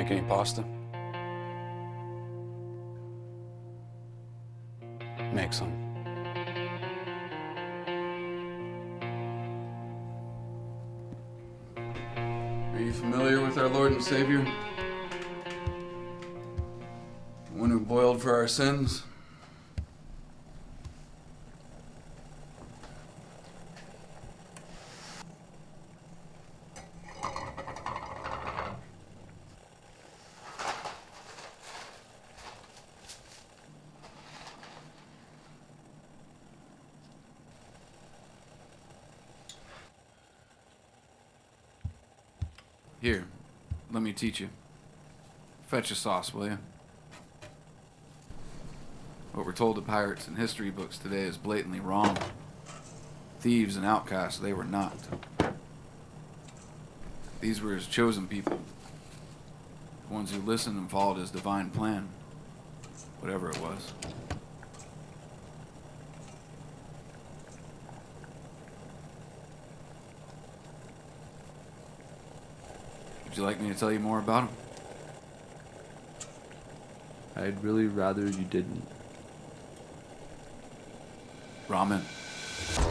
Make any pasta? Make some. Are you familiar with our Lord and Savior? The one who boiled for our sins? Here, let me teach you. Fetch a sauce, will you? What we're told to pirates in history books today is blatantly wrong. Thieves and outcasts, they were not. These were his chosen people. The ones who listened and followed his divine plan. Whatever it was. Would you like me to tell you more about him? I'd really rather you didn't. Ramen.